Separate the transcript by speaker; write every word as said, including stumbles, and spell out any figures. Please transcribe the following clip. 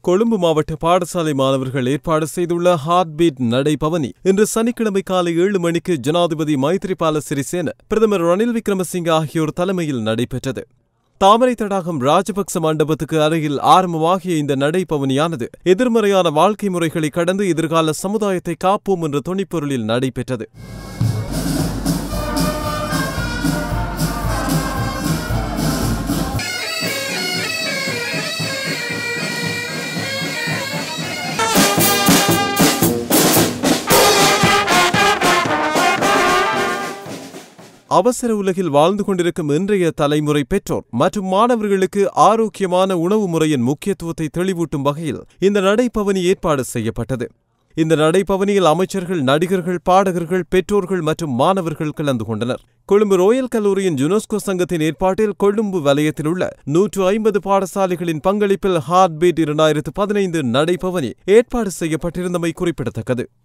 Speaker 1: கொழும்பு மாவட்ட பாடசாலை மாணவர்கள் ஏற்பாடு செய்துள்ள ஹார்ட் பீட் நடைபவனி இன்று சனிக்கிழமை காலை ஏழு மணிக்கு ஜனாதிபதி மைத்ரிபால சிறிசேன, பிரதமர் ரணில் விக்ரமசிங்க ஆகியோர் தலைமையில் நடைபெற்றது. தாமரை தடாகம் ராஜபக்ச மண்டபத்துக்கு அருகில் ஆரம்பமாகிய இந்த நடைபவனியானது எதிர்மறையான வாழ்க்கை முறைகளை கடந்து எதிர்கால சமுதாயத்தை காப்போம் என்ற துணிப்பொருளில் நடைபெற்றது. அவசர உலகில் வாழ்ந்து கொண்டிருக்கும் இன்றைய தலைமுறை பெற்றோர் மற்றும் மாணவர்களுக்கு ஆரோக்கியமான உணவு முறையின் முக்கியத்துவத்தை தெளிவூட்டும் வகையில் இந்த நடைபவனி ஏற்பாடு செய்யப்பட்டது. இந்த நடைபவனியில் அமைச்சர்கள், நடிகர்கள், பாடகர்கள், பெற்றோர்கள் மற்றும் மாணவர்கள் கலந்து கொண்டனர். கொழும்பு ரோயல் கல்லூரியின் யுனெஸ்கோ சங்கத்தின் ஏற்பாட்டில் கொழும்பு வலயத்தில் உள்ள நூற்று ஐம்பது பாடசாலைகளின் பங்களிப்பில் ஹார்ட் பீட் இரண்டாயிரத்து பதினைந்து நடைபவனி ஏற்பாடு செய்யப்பட்டிருந்தமை குறிப்பிடத்தக்கது.